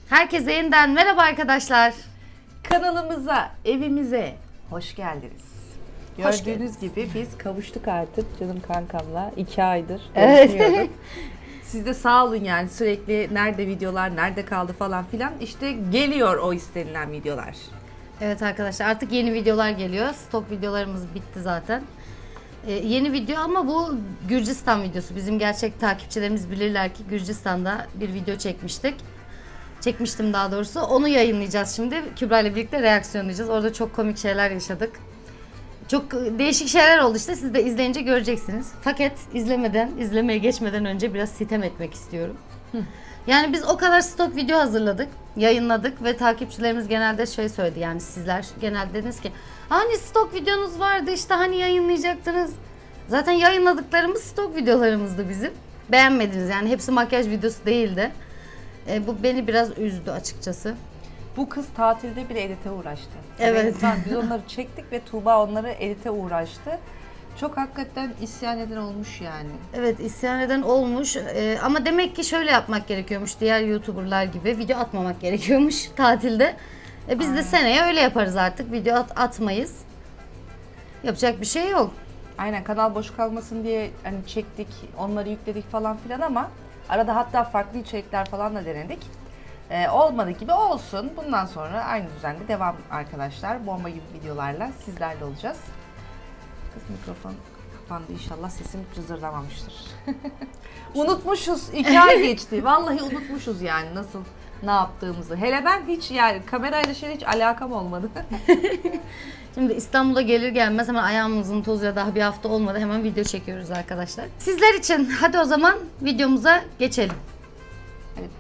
Herkese yeniden merhaba arkadaşlar. Kanalımıza, evimize hoş geldiniz. Hoş Gördüğünüz gibi biz kavuştuk artık canım kankamla. 2 aydır Evet. görüşmüyorduk. Siz de sağ olun yani sürekli nerede videolar, nerede kaldı falan filan. İşte geliyor o istenilen videolar. Evet arkadaşlar, artık yeni videolar geliyor. Stok videolarımız bitti zaten. Yeni video ama bu Gürcistan videosu. Bizim gerçek takipçilerimiz bilirler ki Gürcistan'da bir video çekmiştik. Çekmiştim daha doğrusu. Onu yayınlayacağız şimdi. Kübra ile birlikte reaksiyonlayacağız. Orada çok komik şeyler yaşadık. Çok değişik şeyler oldu işte. Siz de izleyince göreceksiniz. Fakat izlemeye geçmeden önce biraz sitem etmek istiyorum. Yani biz o kadar stok video hazırladık, yayınladık ve takipçilerimiz genelde şey söyledi, yani sizler genelde dediniz ki hani stok videonuz vardı işte, hani yayınlayacaktınız. Zaten yayınladıklarımız stok videolarımızdı bizim. Beğenmediniz yani, hepsi makyaj videosu değildi. Bu beni biraz üzdü açıkçası. Bu kız tatilde bile edite uğraştı. Evet. Biz onları çektik ve Tuğba onları edite uğraştı. Çok hakikaten isyan eden olmuş yani. Evet, isyan eden olmuş ama demek ki şöyle yapmak gerekiyormuş, diğer YouTuber'lar gibi video atmamak gerekiyormuş tatilde. Biz de seneye öyle yaparız artık, video atmayız. Yapacak bir şey yok. Aynen, kanal boş kalmasın diye hani çektik, onları yükledik falan filan ama arada hatta farklı içerikler falan da denedik. Olmadı gibi olsun. Bundan sonra aynı düzende devam arkadaşlar. Bomba gibi videolarla sizlerle olacağız. Kız mikrofon kapandı, inşallah sesim cızırdamamıştır. Unutmuşuz. 2 ay geçti. Vallahi unutmuşuz yani nasıl, ne yaptığımızı. Hele ben hiç yani kamerayla hiç alakam olmadı. Şimdi İstanbul'a gelir gelmez hemen ayağımızın tozu, daha bir hafta olmadı, hemen video çekiyoruz arkadaşlar. Sizler için hadi o zaman videomuza geçelim. Hadi bakalım.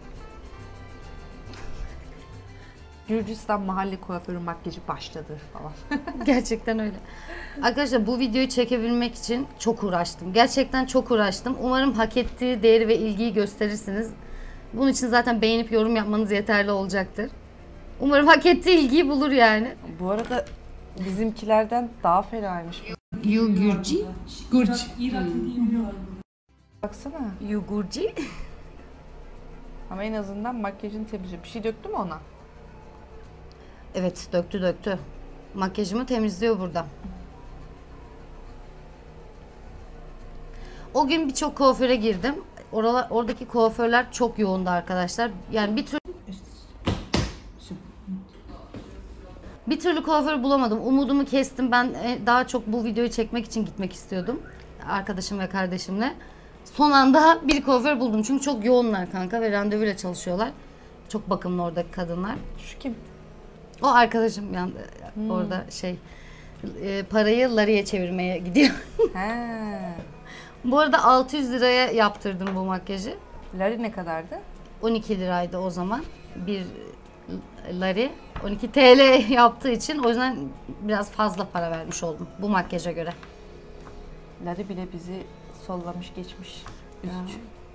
Gürcistan mahalle kuaförü makyajı başladı falan. Gerçekten öyle. Arkadaşlar, bu videoyu çekebilmek için çok uğraştım. Gerçekten çok uğraştım. Umarım hak ettiği değeri ve ilgiyi gösterirsiniz. Bunun için zaten beğenip yorum yapmanız yeterli olacaktır. Umarım hak ettiği ilgiyi bulur yani. Bu arada bizimkilerden daha fenaymış. Yugurci. Gurci. Baksana. Yugurci. Ama en azından makyajını temizliyor. Bir şey döktü mü ona? Evet, döktü. Makyajımı temizliyor burada. O gün birçok kuaföre girdim. Oradaki kuaförler çok yoğundu arkadaşlar. Yani bir türlü kuaför bulamadım. Umudumu kestim. Ben daha çok bu videoyu çekmek için gitmek istiyordum. Arkadaşım ve kardeşimle. Son anda bir kuaför buldum. Çünkü çok yoğunlar kanka ve randevuyla çalışıyorlar. Çok bakımlı oradaki kadınlar. Şu kim? O arkadaşım yani orada parayı lariye çevirmeye gidiyor. He. Bu arada 600 liraya yaptırdım bu makyajı. Lari ne kadardı? 12 liraydı o zaman. Bir lari 12 TL yaptığı için, o yüzden biraz fazla para vermiş oldum bu makyaja göre. Lari bile bizi sollamış geçmiş. Üzücü.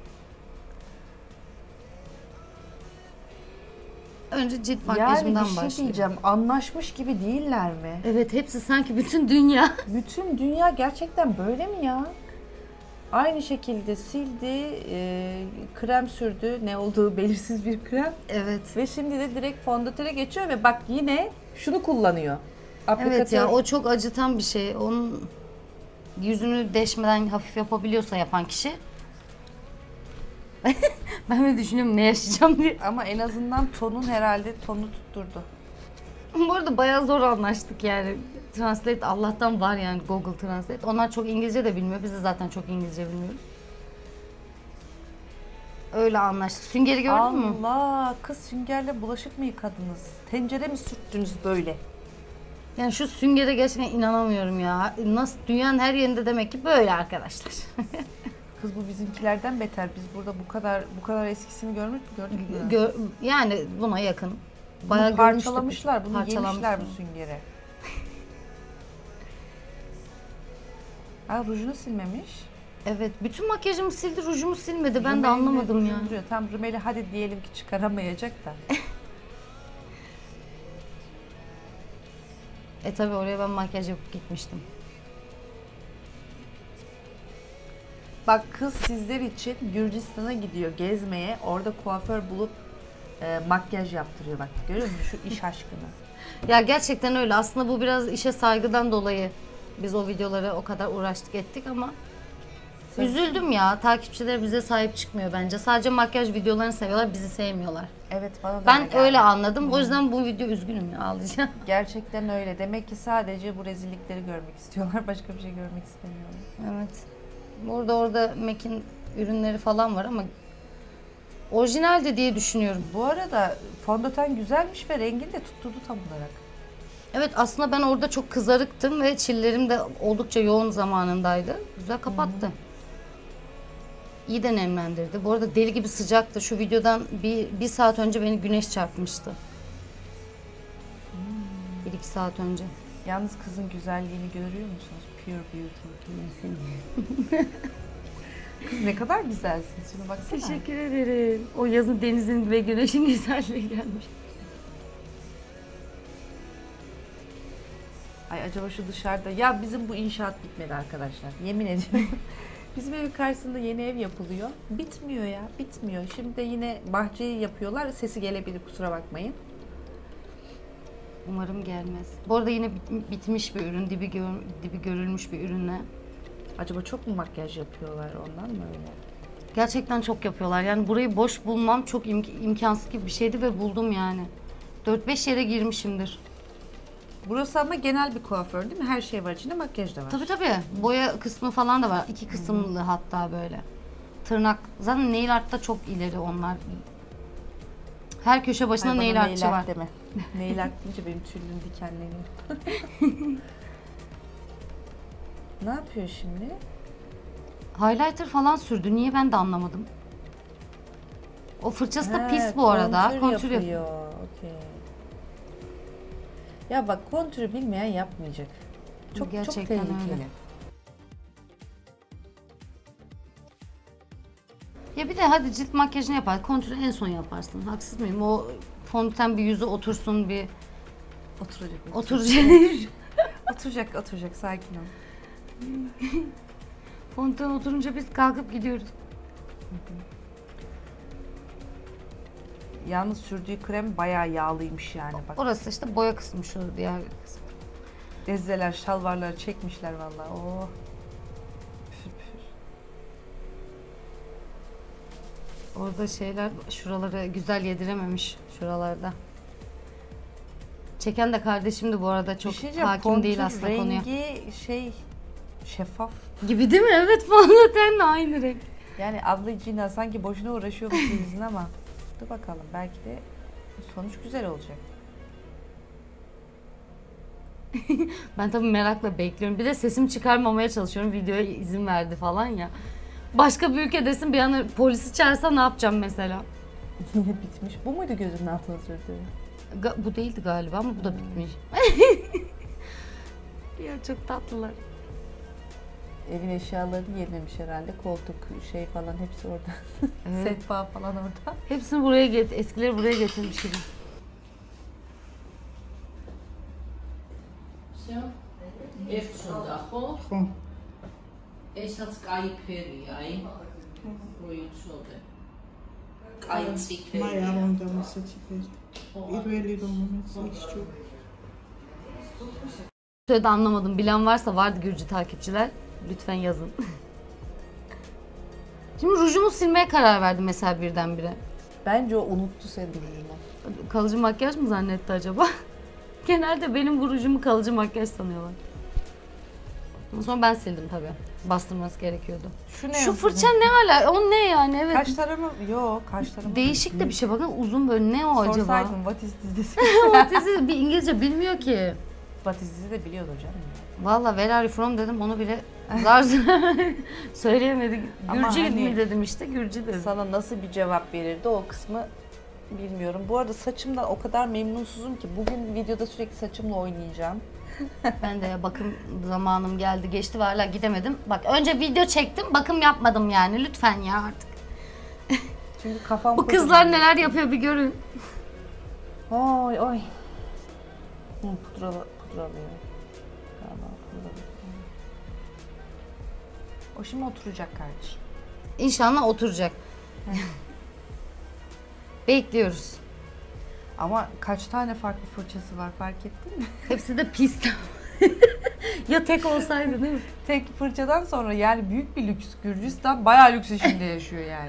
Önce cilt Yani makyajımdan bir şey başlayayım. diyeceğim. Anlaşmış gibi değiller mi? Evet, hepsi sanki bütün dünya. Bütün dünya gerçekten böyle mi ya? Aynı şekilde sildi, krem sürdü. Ne olduğu belirsiz bir krem. Evet. Ve şimdi de direkt fondötene geçiyor ve bak yine şunu kullanıyor. Evet ya, o çok acıtan bir şey. Onun yüzünü deşmeden hafif yapabiliyorsa yapan kişi. Ben de düşünüyorum ne yaşayacağım diye. Ama en azından tonu tutturdu. Bu arada bayağı zor anlaştık yani. Translate Allah'tan var yani, Google Translate. Onlar çok İngilizce de bilmiyor. Biz de zaten çok İngilizce bilmiyoruz. Öyle anlaştık. Süngeri gördün mü? Allah! Kız süngerle bulaşık mı yıkadınız? Tencere mi sürttünüz böyle? Yani şu süngere gerçekten inanamıyorum ya. Nasıl, dünyanın her yerinde demek ki böyle arkadaşlar. Kız bu bizimkilerden beter. Biz burada bu kadar eskisini gördük mü? Yani buna yakın. Bayağı Bunu parçalamışlar, bunu yemişler bu süngere. Ha, rujunu silmemiş. Evet, bütün makyajımı sildi, rujumu silmedi. Ben de anlamadım ya. Duruyor. Tam Rümeli hadi diyelim ki çıkaramayacak da. Tabi oraya ben makyaj yapıp gitmiştim. Bak kız sizler için Gürcistan'a gidiyor gezmeye. Orada kuaför bulup makyaj yaptırıyor bak. Görüyor musun şu iş aşkını? Ya gerçekten öyle. Aslında bu biraz işe saygıdan dolayı biz o videolara o kadar uğraştık ettik ama üzüldüm ya. Takipçiler bize sahip çıkmıyor bence. Sadece makyaj videolarını seviyorlar, bizi sevmiyorlar. Evet bana da Ben öyle anladım. O yüzden bu video üzgünüm ya, ağlayacağım. Gerçekten öyle. Demek ki sadece bu rezillikleri görmek istiyorlar. Başka bir şey görmek istemiyorlar. Evet. Orada MAC'in ürünleri falan var ama orijinaldi diye düşünüyorum. Bu arada fondöten güzelmiş ve rengini de tutturdu tam olarak. Evet, aslında ben orada çok kızarıktım ve çillerim de oldukça yoğun zamanındaydı. Güzel kapattı. İyi de nemlendirdi. Bu arada deli gibi sıcaktı. Şu videodan bir saat önce beni güneş çarpmıştı. 1-2 saat önce. Yalnız kızın güzelliğini görüyor musunuz? Pure beauty. Kız ne kadar güzelsin. Şuna baksana. Teşekkür ederim. O yazın denizin ve güneşin güzelliği gelmiş. Ay acaba şu dışarıda... Ya bizim bu inşaat bitmedi arkadaşlar. Yemin ediyorum. Bizim evin karşısında yeni ev yapılıyor. Bitmiyor ya, bitmiyor. Şimdi de yine bahçeyi yapıyorlar. Sesi gelebilir, kusura bakmayın. Umarım gelmez. Bu arada yine bitmiş bir ürün, dibi görülmüş bir ürünle. Acaba çok mu makyaj yapıyorlar, ondan mı öyle? Gerçekten çok yapıyorlar. Yani burayı boş bulmam çok imkansız gibi bir şeydi ve buldum yani. 4-5 yere girmişimdir. Burası ama genel bir kuaför değil mi? Her şey var içinde, makyaj da var. Tabii. Boya kısmı falan da var. 2 kısımlı hatta böyle. Tırnak. Zaten nail art'ta çok ileri onlar. Her köşe başına Ay, nail bana artçı var. deme. Nail art deyince benim tüylüm dikenleniyor. Ne yapıyor şimdi? Highlighter falan sürdü. Niye, ben de anlamadım. O fırçası da pis bu arada. Kontür yapıyor. Okey. Ya bak, kontürü bilmeyen yapmayacak. Çok Gerçekten tehlikeli. öyle. Ya bir de hadi cilt makyajını yapar. Kontürü en son yaparsın. Haksız mıyım? O fondöten bir yüzü otursun, bir oturacak. Oturacak, sakin ol. Fondöten oturunca biz kalkıp gidiyoruz. Yalnız sürdüğü krem bayağı yağlıymış yani bak. Orası işte boya kısmı, şu diğer kısmı. Dezzeler, şalvarları çekmişler vallahi. Oh. Püfür püfür. Orada şeyler, şuraları güzel yedirememiş şuralarda. Çeken de kardeşimdi bu arada, çok hakim değil aslında rengi konuya. şey şeffaf. Gibi değil mi? Evet, fondötenle aynı renk. Yani ablacığına sanki boşuna uğraşıyormuş sizin ama dur bakalım, belki de sonuç güzel olacak. Ben tabii merakla bekliyorum. Bir de sesimi çıkarmamaya çalışıyorum. Videoya izin verdi falan ya. Başka bir ülkedesin, bir an polisi çağırsa ne yapacağım mesela? Yine bitmiş. Bu muydu gözünün altına sürdüğü? Bu değildi galiba ama bu da bitmiş. Ya çok tatlılar. Evin eşyalarını yenilemiş herhalde. Koltuk, şey falan hepsi orada. Evet. Sehpa falan orada. Hepsini buraya eskileri buraya getirmiş gibi. Heeft zondag hoor. Is dat kayıkveri ay? Koyun solda. Kayık Mai am da să citești. İrveli română, știu. Söyledi, anlamadım. Bilen varsa, vardı Gürcü takipçiler. Lütfen yazın. Şimdi rujumu silmeye karar verdim mesela birdenbire. Bence o unuttu senin rujunu. Kalıcı makyaj mı zannetti acaba? Genelde benim bu rujumu kalıcı makyaj sanıyorlar. Ondan sonra ben sildim tabii. Bastırması gerekiyordu. Şu fırça ne hala? O ne yani? Evet. Kaş tarama yok, kaş tarama. Değişik de bir şey, bakın uzun böyle, ne o acaba? Sorsaydın what is this? Otisi bir İngilizce bilmiyor ki. What is this de biliyordur canım. Valla where are you from dedim, onu bile zar söyleyemedi. Ama Gürcü hani mi dedim, işte Gürcü dedim. Sana nasıl bir cevap verirdi o kısmı bilmiyorum. Bu arada saçımdan o kadar memnunsuzum ki bugün videoda sürekli saçımla oynayacağım. Ben de bakım zamanım geldi geçti ve hala gidemedim. Bak, önce video çektim, bakım yapmadım yani, lütfen ya artık. Çünkü kafam Bu kızlar neler yapıyor bir görün. Oy oy. Pudralı. Galiba pudralı. O şimdi oturacak kardeşim. İnşallah oturacak. Bekliyoruz. Ama kaç tane farklı fırçası var fark ettin mi? Hepsi de pis. Ya tek olsaydı değil mi? Tek fırçadan sonra yani büyük bir lüks. Gürcistan bayağı lüks içinde yaşıyor yani.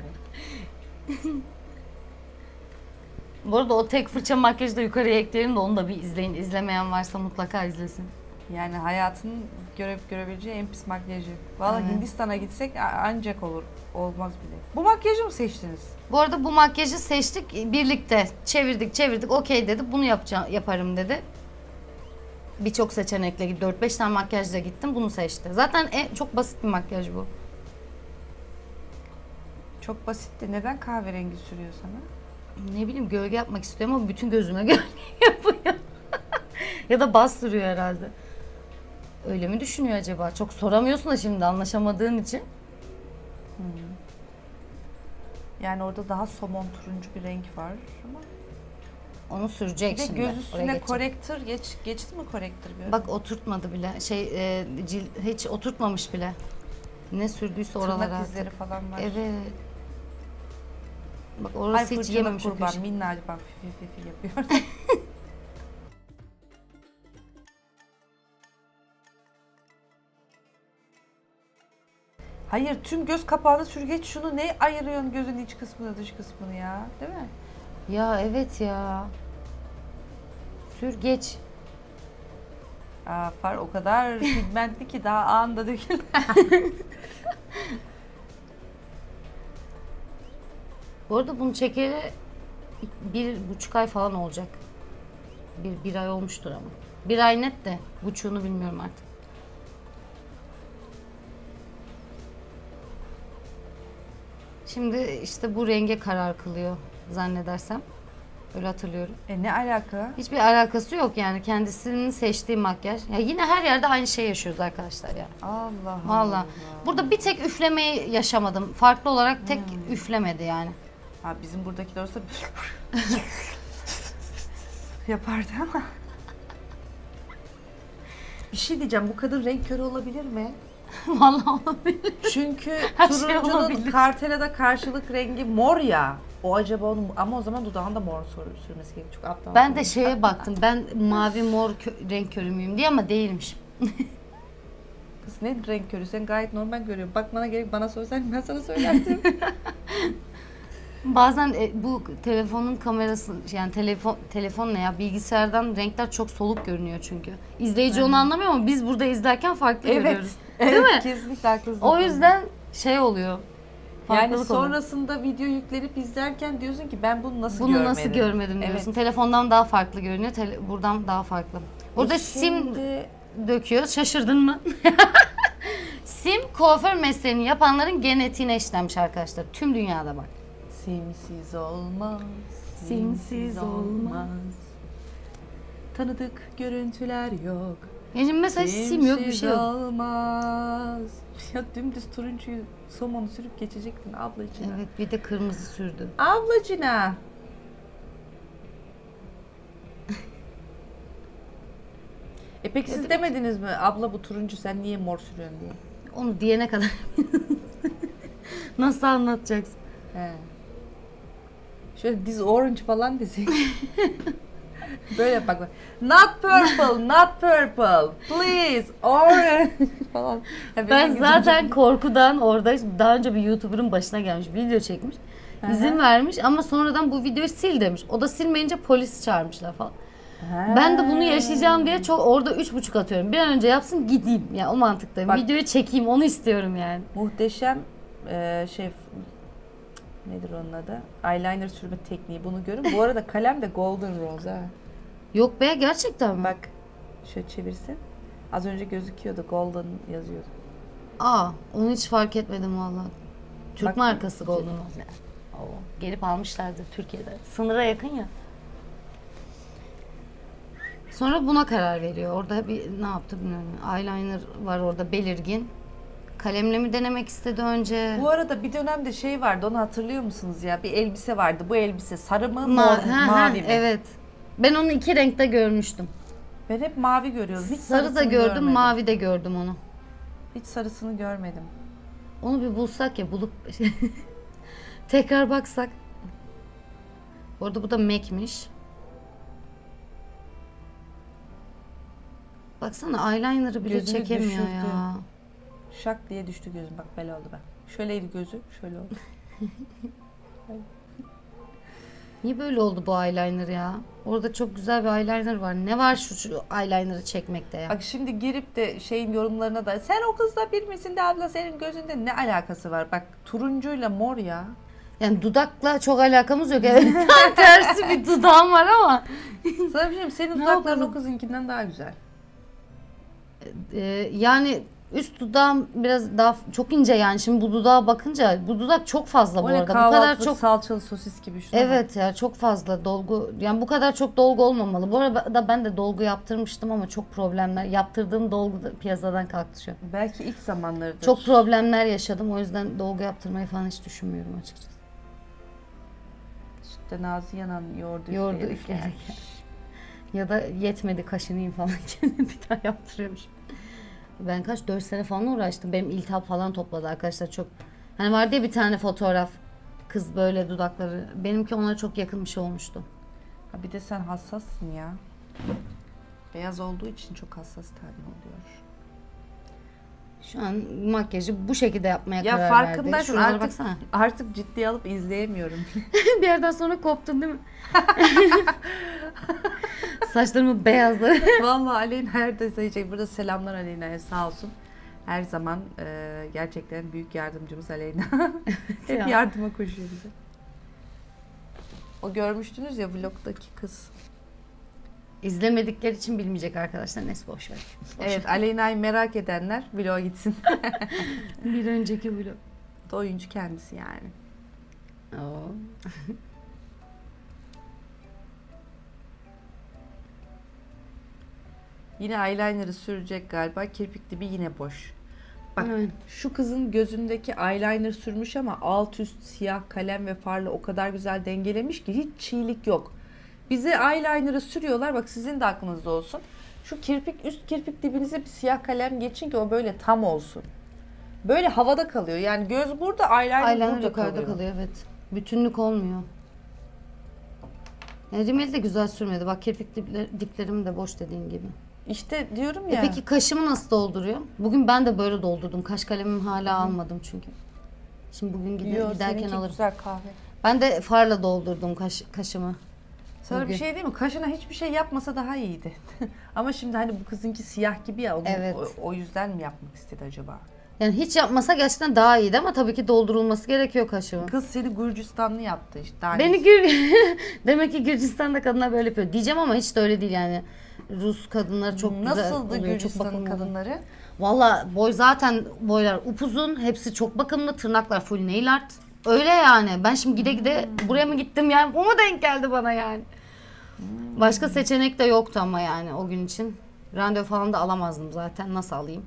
Bu arada o tek fırça makyajı da yukarıya ekleyelim de onu da bir izleyin. İzlemeyen varsa mutlaka izlesin. Yani hayatın görebileceği en pis makyajı. Vallahi Evet. Hindistan'a gitsek ancak olur. Olmaz bile. Bu makyajı mı seçtiniz? Bu arada bu makyajı seçtik birlikte. Çevirdik. Okey dedi. Bunu yaparım dedi. Birçok seçenekle 4-5 tane makyajla gittim. Bunu seçti. Zaten çok basit bir makyaj bu. Çok basitti. Neden kahverengi sürüyor sana? Ne bileyim gölge yapmak istiyorum ama bütün gözüme gölge yapıyor. Ya da bastırıyor herhalde. Öyle mi düşünüyor acaba? Çok soramıyorsun da şimdi anlaşamadığın için. Yani orada daha somon turuncu bir renk var ama Onu sürecek bir de şimdi. göz Oraya üstüne geçecek. korektör geçti mi korektör gördün? Bak oturtmadı bile. Hiç oturtmamış bile. Ne sürdüyse oralara tırnak artık. izleri falan var. Evet. Bak Ay orası hiç fırçalı yememiş o kurban köşe. minnacık bak fifi yapıyor. Hayır tüm göz kapağını sürgeç şunu ne ayırıyorsun gözün iç kısmını dış kısmını ya değil mi? Ya evet ya. Sür geç. Aa, far o kadar pigmentli ki daha anında döküldü. Bu arada bunu çekeli 1,5 ay falan olacak. Bir ay olmuştur ama. 1 ay net de. Buçuğunu bilmiyorum artık. Şimdi işte bu renge karar kılıyor zannedersem. Öyle hatırlıyorum. Ne alaka? Hiçbir alakası yok yani kendisinin seçtiği makyaj. Ya yine her yerde aynı şey yaşıyoruz arkadaşlar ya. Allah Vallahi. Burada bir tek üflemeyi yaşamadım. Farklı olarak tek üflemedi yani. Ha, bizim buradakiler olsa yapardı ama. Bir şey diyeceğim bu kadın renk körü olabilir mi? Vallahi olabilir. Çünkü Her şey turuncunun olabilir. kartelada karşılık rengi mor ya. O acaba onun ama o zaman dudağında mor sürmesi gerekiyor. Çok aptal. Ben de şeye baktım. Ben mavi mor renk körü müyüm diye ama değilmiş. Kız ne renk körü? Sen gayet normal görüyorsun. Bakmana gerek bana sorsan ben sana söylerdim. Bazen bu telefonun kamerası yani telefon ne ya bilgisayardan renkler çok soluk görünüyor çünkü. İzleyici onu anlamıyor ama biz burada izlerken farklı görüyoruz. Değil mi? Kesinlikle haklısın. O yüzden şey oluyor. yani farklılık oluyor. sonrasında video yüklenip izlerken diyorsun ki ben bunu nasıl Bunu görmedim? nasıl görmedim diyorsun. Evet. Telefondan daha farklı görünüyor. Buradan daha farklı. Burada sim Şimdi döküyor. Şaşırdın mı? Sim kuaför mesleğini yapanların genetiğine işlenmiş arkadaşlar. Tüm dünyada bak. simsiz olmaz. Simsiz olmaz. Tanıdık görüntüler yok. Yani şimdi mesela sim yok bir şey yok. olmaz. Ya dümdüz turuncuyu somonu sürüp geçecektin ablacına. Evet bir de kırmızı sürdü. Ablacına. Peki siz demediniz mi abla bu turuncu sen niye mor sürüyorsun diye? Onu diyene kadar nasıl anlatacaksın? He. Şöyle this orange falan desek. Böyle bak. Not purple, not purple. Please, orange falan. Ya Ben benim zaten korkudan orada daha önce bir YouTuber'ın başına gelmiş, video çekmiş. İzin vermiş ama sonradan bu videoyu sil demiş. O da silmeyince polis çağırmışlar falan. Ben de bunu yaşayacağım diye çok orada 3,5 atıyorum. Bir an önce yapsın gideyim. Ya o mantıktayım. Bak- Videoyu çekeyim onu istiyorum yani. Muhteşem şey nedir onun adı? Eyeliner sürme tekniği bunu görün. Bu arada kalem de golden rose ha. Yok be gerçekten mi? Bak şöyle çevirsin. Az önce gözüküyordu golden yazıyordu. Aa onu hiç fark etmedim vallahi. Türk Bak- markası Golden Rose. Oo, gelip almışlardı Türkiye'de. Sınıra yakın ya. Sonra buna karar veriyor. Orada bir ne yaptı bilmiyorum. Eyeliner var orada belirgin. Kalemle mi denemek istedi önce? Bu arada bir dönemde şey vardı onu hatırlıyor musunuz ya? Bir elbise vardı. Bu elbise sarı mı mavi mi? Evet. Ben onu 2 renkte görmüştüm. Ben hep mavi görüyorum. Hiç Sarı da sarısını gördüm, görmedim. mavi de gördüm onu. Hiç sarısını görmedim. Onu bir bulsak ya bulup tekrar baksak. Bu arada bu da MAC'miş. Baksana eyeliner'ı bile Gözünü çekemiyor düşürdü. ya. Şak diye düştü gözüm. Bak böyle oldu bak. Şöyleydi gözü. Şöyle oldu. Niye böyle oldu bu eyeliner ya? Orada çok güzel bir eyeliner var. Ne var şu eyeliner'ı çekmekte ya? Bak şimdi girip de şeyin yorumlarına da sen o kızla bir misin de abla senin gözünde ne alakası var? Bak turuncuyla mor ya. Yani dudakla çok alakamız yok. Evet, tam tersi bir dudağım var ama. Sana bir şey diyeyim, senin Ne dudakların yapalım? o kızınkinden daha güzel. Yani üst dudağım biraz daha çok ince yani. Şimdi bu dudağa bakınca bu dudak çok fazla bu O ne arada. Bu kadar kahvaltılık çok salçalı sosis gibi şuna bak. evet ya çok fazla dolgu. Yani bu kadar çok dolgu olmamalı. Bu arada ben de dolgu yaptırmıştım ama çok problemler. Yaptırdığım dolgu da piyasadan kalktı şu an. Belki ilk zamanlarıdır. Çok problemler yaşadım. O yüzden dolgu yaptırmayı falan hiç düşünmüyorum açıkçası. Sütten ağzı yanan yoğurdu Yoğurdu üfleyerek üfleyerek. yermiş. Ya da yetmedi kaşınayım falan kendim bir daha yaptırıyormuş. Ben 4 sene falan uğraştım. Benim iltihap falan topladı arkadaşlar çok. Hani vardı ya bir tane fotoğraf. Kız böyle dudakları. Benimki ona çok yakın bir şey olmuştu. Ha bir de sen hassassın ya. Beyaz olduğu için çok hassas tane oluyor. Şu an makyajı bu şekilde yapmaya Ya karar farkındaysan verdi. Şuralara artık, baksana. artık ciddiye alıp izleyemiyorum. Bir yerden sonra koptun değil mi? Saçlarımı beyazladı. Vallahi Aleyna her deseyecek. Burada selamlar Aleyna'ya sağ olsun. Her zaman gerçekten büyük yardımcımız Aleyna. Hep ya. yardıma koşuyor bize. O görmüştünüz ya vlogdaki kız. İzlemedikleri için bilmeyecek arkadaşlar. Neyse boş ver. Evet Aleyna'yı merak edenler vloga gitsin. Bir önceki vlog. O da oyuncu kendisi yani. Oo. Yine eyeliner'ı sürecek galiba. Kirpik dibi yine boş. Bak Evet. şu kızın gözündeki eyeliner sürmüş ama alt üst siyah kalem ve farla o kadar güzel dengelemiş ki hiç çiğlik yok. Bize eyeliner'ı sürüyorlar. Bak sizin de aklınızda olsun. Şu kirpik üst kirpik dibinize bir siyah kalem geçin ki o böyle tam olsun. Böyle havada kalıyor. Yani göz burada, eyeliner Eyeliner burada yukarıda kalıyor evet. Bütünlük olmuyor. Yani rimeli de güzel sürmedi. Bak kirpik diplerim de boş dediğin gibi. İşte diyorum ya. Peki kaşımı nasıl dolduruyor? Bugün ben de böyle doldurdum. Kaş kalemimi hala almadım çünkü. Şimdi bugün Yo, giderken seninki alırım. güzel kahve. Ben de farla doldurdum kaşımı. Sana Bugün. bir şey değil mi? Kaşına hiçbir şey yapmasa daha iyiydi. Ama şimdi hani bu kızınki siyah gibi ya. Evet. O yüzden mi yapmak istedi acaba? Yani hiç yapmasa gerçekten daha iyiydi ama tabii ki doldurulması gerekiyor kaşımı. Kız seni Gürcistanlı yaptı işte. Daha Beni iyisi. Demek ki Gürcistan'da kadınlar böyle yapıyor. Diyeceğim ama hiç de öyle değil yani. Rus kadınları çok güzel Nasıldı oluyor. Çok Gürcistan bakımlı. kadınları? Valla zaten boylar upuzun. Hepsi çok bakımlı. Tırnaklar full nail art. Öyle yani. Ben şimdi gide gide buraya mı gittim yani. Bu mu denk geldi bana yani. Başka seçenek de yoktu ama yani o gün için. Randevu falan da alamazdım zaten. Nasıl alayım?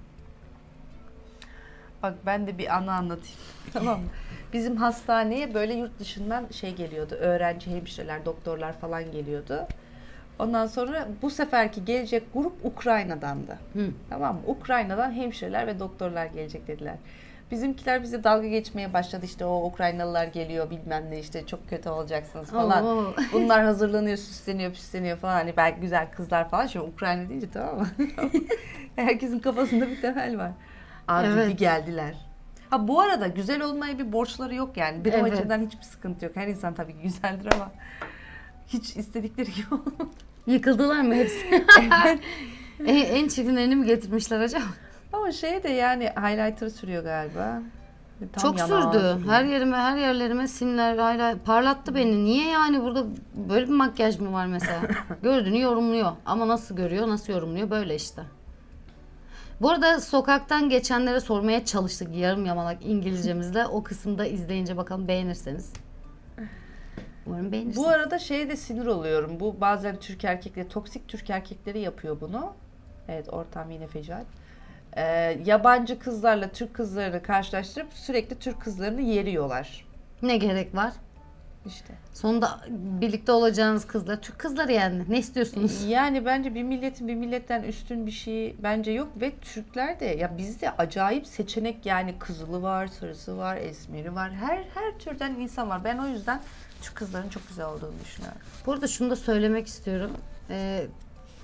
Bak ben de bir anı anlatayım. Tamam mı? Bizim hastaneye böyle yurt dışından şey geliyordu. Öğrenci hemşireler, doktorlar falan geliyordu. Ondan sonra bu seferki gelecek grup Ukrayna'dandı. Hı. Tamam mı? Ukrayna'dan hemşireler ve doktorlar gelecek dediler. Bizimkiler bize dalga geçmeye başladı işte o Ukraynalılar geliyor bilmem ne işte çok kötü olacaksınız falan. Oo. Bunlar hazırlanıyor, süsleniyor, püsleniyor falan. Hani belki güzel kızlar falan. Şimdi Ukrayna deyince tamam mı? Herkesin kafasında bir temel var. Abi Evet. bir geldiler. Ha bu arada güzel olmaya bir borçları yok yani. Benim Evet. açımdan hiçbir sıkıntı yok. Her insan tabii ki güzeldir ama hiç istedikleri gibi olmadı. Yıkıldılar mı hepsi? En çirkinlerini mi getirmişler acaba? Ama şey de yani highlighter sürüyor galiba. Tam Çok yanağı sürdü. sürüyor. Her yerlerime simler parlattı beni. Niye yani burada böyle bir makyaj mı var mesela? Gördüğünü yorumluyor. Ama nasıl görüyor, nasıl yorumluyor böyle işte. Bu arada sokaktan geçenlere sormaya çalıştık yarım yamalak İngilizcemizle. O kısımda izleyince bakalım beğenirseniz. Umarım beğenirsiniz. Bu arada şeye de sinir oluyorum. Bu bazen Türk erkekleri, toksik Türk erkekleri yapıyor bunu. Evet ortam yine fecaat. Yabancı kızlarla Türk kızlarını karşılaştırıp sürekli Türk kızlarını yeriyorlar. Ne gerek var? İşte. Sonunda birlikte olacağınız kızlar, Türk kızları yani. Ne istiyorsunuz? Yani bence bir milletin bir milletten üstün bir şey bence yok ve Türkler de ya bizde acayip seçenek yani kızılı var, sarısı var, esmeri var. Her türden insan var. Ben o yüzden Türk kızların çok güzel olduğunu düşünüyorum. Bu arada şunu da söylemek istiyorum.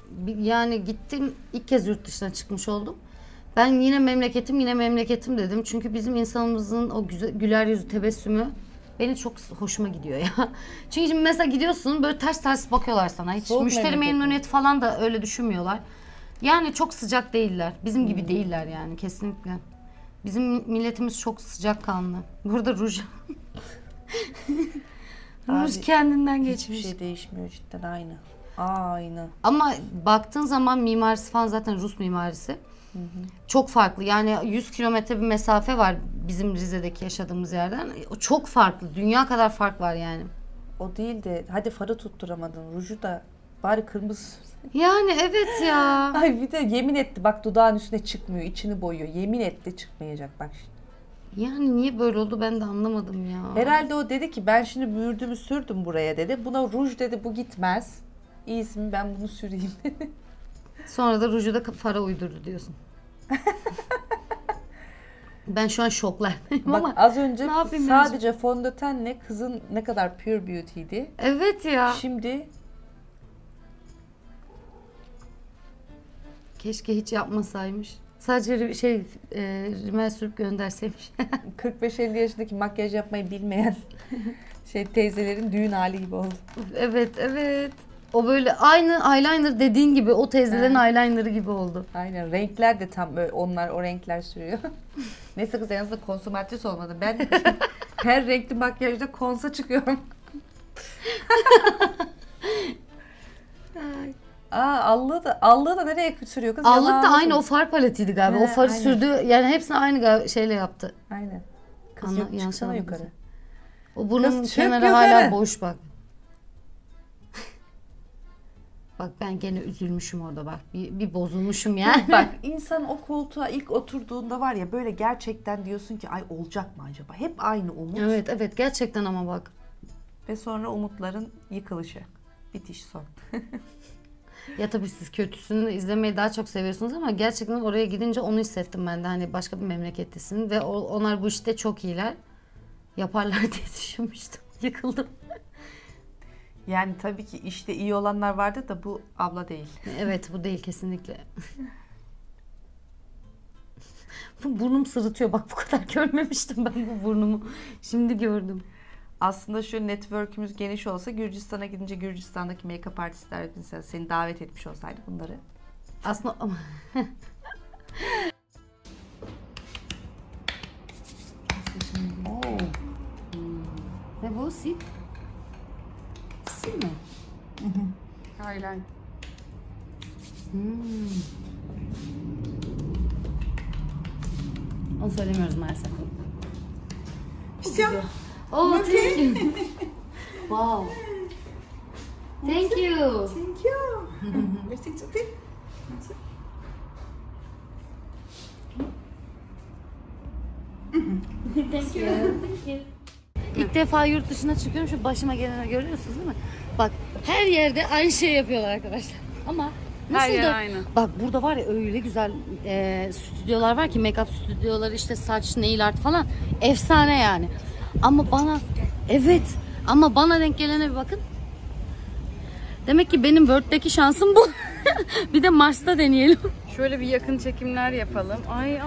Yani gittim ilk kez yurt dışına çıkmış oldum. Ben yine memleketim dedim. Çünkü bizim insanımızın o güzel, güler yüzü, tebessümü beni çok hoşuma gidiyor ya. Çünkü şimdi mesela gidiyorsun böyle ters bakıyorlar sana. Hiç Soğuk müşteri memleket mi? memnuniyeti falan da öyle düşünmüyorlar. Yani çok sıcak değiller. Bizim gibi değiller yani kesinlikle. Bizim milletimiz çok sıcakkanlı. Burada ruj ruj kendinden geçmiş. Hiçbir şey değişmiyor cidden aynı. Aynı. Ama baktığın zaman mimarisi falan zaten Rus mimarisi. Çok farklı. Yani 100 kilometre bir mesafe var bizim Rize'deki yaşadığımız yerden. O çok farklı. Dünya kadar fark var yani. O değil de hadi farı tutturamadın. Ruju da bari kırmızı. Yani evet ya. Ay bir de yemin etti bak dudağın üstüne çıkmıyor. İçini boyuyor. Yemin etti çıkmayacak bak şimdi. Yani niye böyle oldu ben de anlamadım ya. Herhalde o dedi ki ben şimdi mürdümü sürdüm buraya dedi. Buna ruj dedi bu gitmez. İyisi mi ben bunu süreyim. Sonra da ruju da fara uydurdu diyorsun. Ben şu an şoklardayım Bak ama az önce ne yapayım sadece fondötenle kızın ne kadar pure beauty'ydi. evet ya. Şimdi Keşke hiç yapmasaymış. Sadece rimel sürüp gönderseymiş. 45-50 yaşındaki makyaj yapmayı bilmeyen teyzelerin düğün hali gibi oldu. Evet. O böyle aynı eyeliner dediğin gibi o teyzelerin eyelinerı gibi oldu. Aynen renkler de tam böyle onlar o renkler sürüyor. Neyse kız yalnız da konsomatris olmadı. Ben her renkli makyajda konsa çıkıyorum. Allığı da nereye sürüyor kız? Allık da Yanağına aynı sürüyor. o far paletiydi galiba. O farı aynen. sürdü. Yani hepsini aynı şeyle yaptı. Aynen. Kız Anla- yok yanlış çıksana anladım. yukarı. O burnun Kız, çık kenarı yukarı. hala boş bak. Bak ben gene üzülmüşüm orada bak. Bir bozulmuşum yani. Bak insan o koltuğa ilk oturduğunda var ya böyle gerçekten diyorsun ki ay olacak mı acaba? Hep aynı umut. Evet gerçekten ama bak. Ve sonra umutların yıkılışı. Bitiş son. Ya tabii siz kötüsünü izlemeyi daha çok seviyorsunuz ama gerçekten oraya gidince onu hissettim ben de. Hani başka bir memlekettesin ve onlar bu işte çok iyiler. Yaparlar diye düşünmüştüm. Yıkıldım. Yani tabii ki işte iyi olanlar vardı da bu abla değil. Evet bu değil kesinlikle. Burnum sırıtıyor. Bak bu kadar görmemiştim ben bu burnumu. Şimdi gördüm. Aslında şu network'ümüz geniş olsa Gürcistan'a gidince Gürcistan'daki make-up artistler mesela seni davet etmiş olsaydı bunları. Aslında Oo. ne bu? Sil? Sil mi? Highline. Onu söylemiyoruz maalesef. Все. Oh, thank you. Wow. Thank you. Thank you. Merci, it's okay. Thank you. İlk defa yurt dışına çıkıyorum. Şu başıma geleni görüyorsunuz değil mi? Bak her yerde aynı şey yapıyorlar arkadaşlar. Ama nasıl Her yer da aynı. bak burada var ya öyle güzel stüdyolar var ki make-up stüdyoları işte saç, nail art falan efsane yani. Ama bana denk gelene bir bakın. Demek ki benim Word'deki şansım bu. Bir de Mars'ta deneyelim. Şöyle bir yakın çekimler yapalım. Ay.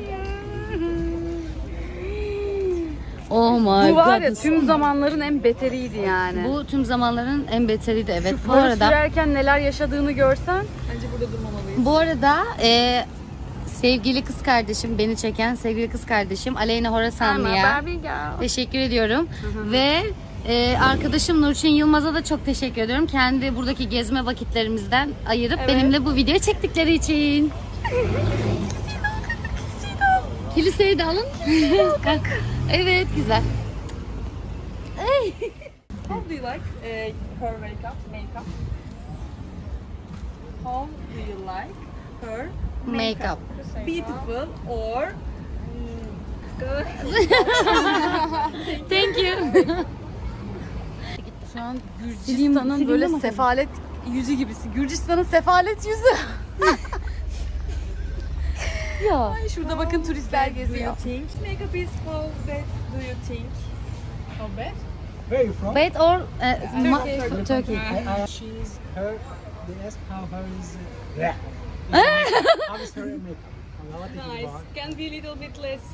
Oh my Bu var ya God. tüm zamanların en beteriydi yani. Bu tüm zamanların en beteriydi evet. Şu Bu farı arada sürerken neler yaşadığını görsen bence burada durmamalıyız. Bu arada sevgili kız kardeşim, beni çeken sevgili kız kardeşim Aleyna Horasanlı'ya Barbie girl. teşekkür ediyorum. Ve arkadaşım Nurçin Yılmaz'a da çok teşekkür ediyorum. Kendi buradaki gezme vakitlerimizden ayırıp benimle bu videoyu çektikleri için. Kiliseyi de alın. Evet, güzel. How do you like her makeup? How do you like her Make-up. beautiful or Thank you. şu an Gürcistan'ın böyle sefalet yüzü gibisin. Gürcistan'ın sefalet yüzü. Ya. Ay, şurada bakın turistler geziyor. think makeup is how bad do you think? How bad? Where are you from? Wait or Turkey. She's her They ask how is how is her makeup? Nice. Can be a little bit less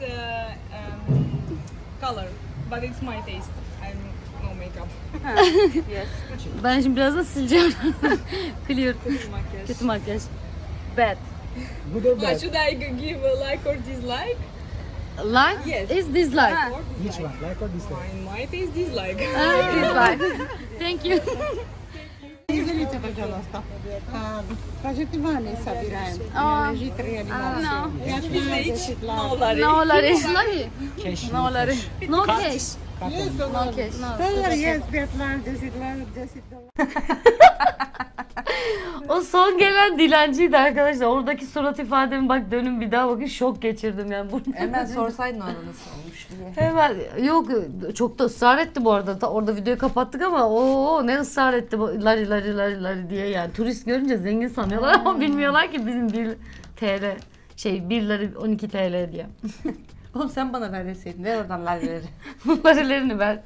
color, but it's my taste. I'm no makeup. Ben şimdi birazdan sileceğim. Clear. Makyaj. Kötü makyaj. Bad. Good or But bad? should I give a like or dislike? Like Yes. is dislike. Or Which dislike? one? Like or dislike? In my taste, dislike. Dislike. Thank you. Извините, пожалуйста. Кажете Ване собираем. Лежит реально. No. Я No, Larry. No Larry. Larry. Cash. No Larry. No cash. No cash. No. Yes, betler, $10. O son gelen dilenciydi arkadaşlar. Oradaki surat ifademi bak dönün bir daha bakın şok geçirdim yani. Hemen sorsaydın ona nasıl olmuş diye. Hemen yok çok da ısrar etti bu arada. Orada videoyu kapattık ama o ne ısrar etti bu lari diye yani. Turist görünce zengin sanıyorlar ama bilmiyorlar ki bizim 1 TL 1 lari 12 TL diye. Oğlum sen bana ver deseydin. Ver oradan larileri. Larilerini ver.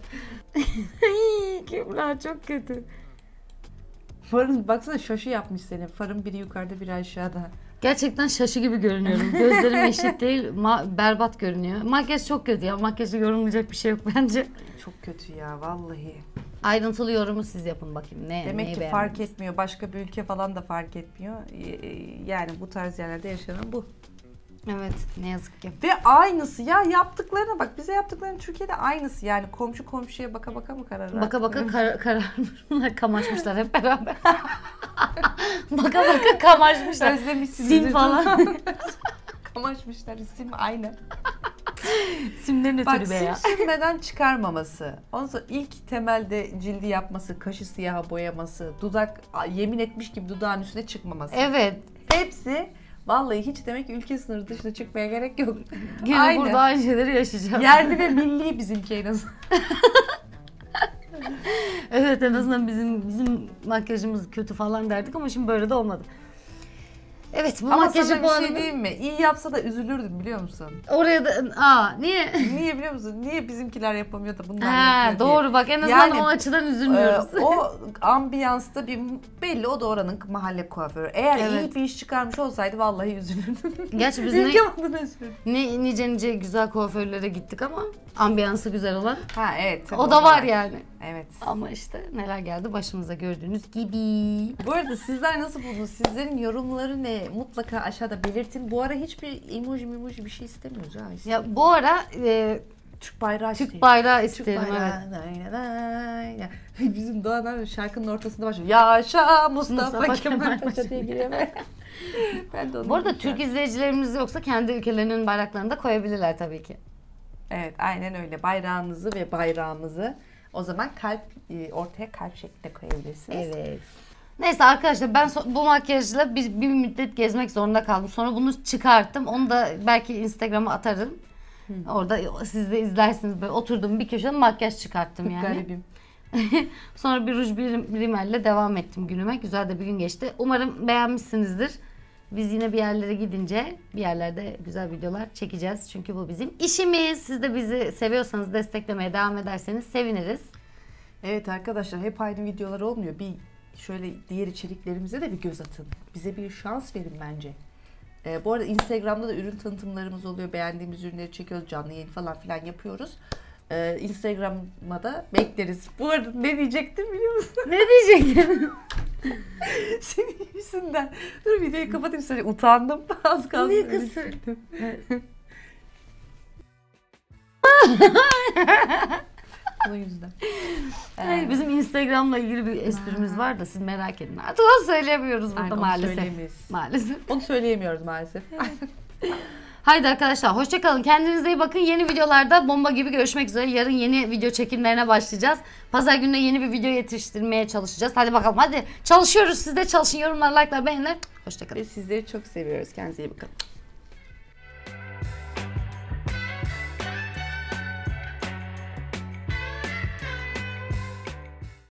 Kübra çok kötü. Farın baksana şaşı yapmış senin. Farın biri yukarıda biri aşağıda. Gerçekten şaşı gibi görünüyorum. Gözlerim eşit değil. Berbat görünüyor. Makyaj çok kötü ya. Makyajda yorumlayacak bir şey yok bence. Çok kötü ya vallahi. Ayrıntılı yorumu siz yapın bakayım. Demek neyi ki fark beğendiniz? etmiyor. Başka bir ülke falan da fark etmiyor. Yani bu tarz yerlerde yaşanan bu. Evet ne yazık ki. Ve aynısı ya yaptıklarına bak. Bize yaptıklarının Türkiye'de aynısı. Yani komşu komşuya baka baka mı karar ver? Baka baka kararmışlar, kamaşmışlar hep beraber. Baka baka kamaşmışlar. Özlemişsiniz. Sim falan. Kamaşmışlar. Sim aynı. Simlerin Bak ötürü be ya. sim sürmeden çıkarmaması. Ondan sonra ilk temelde cildi yapması, kaşı siyaha boyaması, dudak yemin etmiş gibi dudağın üstüne çıkmaması. Evet. Hepsi vallahi hiç demek ki ülke sınırı dışına çıkmaya gerek yok. Gene burada aynı şeyleri yaşayacağız. Yerli ve milli bizimki en azından. Evet en azından bizim makyajımız kötü falan derdik ama şimdi böyle de olmadı. Evet bu Ama makyajı sana bir puanını şey diyeyim mi? İyi yapsa da üzülürdün biliyor musun? oraya da niye? Niye biliyor musun? Niye bizimkiler yapamıyor da bunlar Ha, yapıyor diye. doğru bak en azından Yani, o açıdan üzülmüyoruz. O ambiyansta bir belli o da oranın mahalle kuaförü. Eğer Evet. iyi bir iş çıkarmış olsaydı vallahi üzülürdüm. Gerçi biz Ülke adına üzülürdüm. nice güzel kuaförlere gittik ama ambiyansı güzel olan Ha evet. tabii o da var yani. Evet. Ama işte neler geldi başımıza gördüğünüz gibi. Bu arada sizler nasıl buldunuz? Sizlerin yorumları ne? Mutlaka aşağıda belirtin. Bu ara hiçbir emoji bir şey istemiyoruz ha. Ya bu ara Türk bayrağı Türk isteyelim. bayrağı Türk isterim evet. bayrağı. Bizim Doğan abi şarkının ortasında başlıyor. Yaşa Mustafa Kemal Paşa diye giriyor. Ben de onu Bu arada bilmiyorum. Türk izleyicilerimiz yoksa kendi ülkelerinin bayraklarını da koyabilirler tabii ki. Evet aynen öyle. Bayrağınızı ve bayrağımızı o zaman ortaya kalp şeklinde koyabilirsiniz. Evet. Neyse arkadaşlar ben bu makyajla bir müddet gezmek zorunda kaldım. Sonra bunu çıkarttım. Onu da belki Instagram'a atarım. Orada siz de izlersiniz. Böyle oturdum bir köşeden makyaj çıkarttım yani. Garibim. Sonra bir ruj bir rimelle devam ettim günüme. Güzel de bir gün geçti. Umarım beğenmişsinizdir. Biz yine bir yerlere gidince bir yerlerde güzel videolar çekeceğiz. Çünkü bu bizim işimiz. Siz de bizi seviyorsanız desteklemeye devam ederseniz seviniriz. Evet arkadaşlar hep aynı videolar olmuyor. Bir şöyle diğer içeriklerimize de bir göz atın. Bize bir şans verin bence. Bu arada Instagram'da da ürün tanıtımlarımız oluyor. Beğendiğimiz ürünleri çekiyoruz. Canlı yayın falan filan yapıyoruz. Instagram'a da bekleriz. Bu arada ne diyecektim biliyor musun? Ne diyecektim? Senin yüzünden. Dur videoyu kapatayım sana. Utandım. Az kaldı. Ne kısır? Onun yüzünden. Hayır, bizim Instagram'la ilgili bir esprimiz var da siz merak edin. Artık onu söyleyemiyoruz burada Aynen, onu maalesef. söyleyemeyiz. Maalesef. Onu söyleyemiyoruz maalesef. Haydi arkadaşlar hoşçakalın. Kendinize iyi bakın. Yeni videolarda bomba gibi görüşmek üzere. Yarın yeni video çekimlerine başlayacağız. Pazar gününe yeni bir video yetiştirmeye çalışacağız. Hadi bakalım hadi. Çalışıyoruz. Siz de çalışın. Yorumlar, like'lar, beğeniler. Hoşçakalın. Ve sizleri çok seviyoruz. Kendinize iyi bakın.